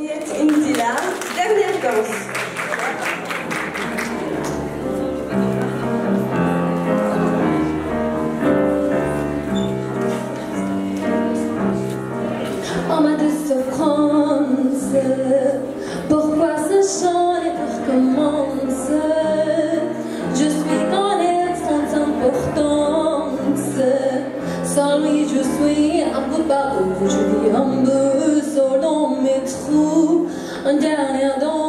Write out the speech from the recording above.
Juliette Indila, dernière danse. On m'a de souffrance, pourquoi ce chant recommence? Je suis dans l'air sans importance, sans lui je suis un peu partout, je vis un peu seul dans mes trous, un dernier dans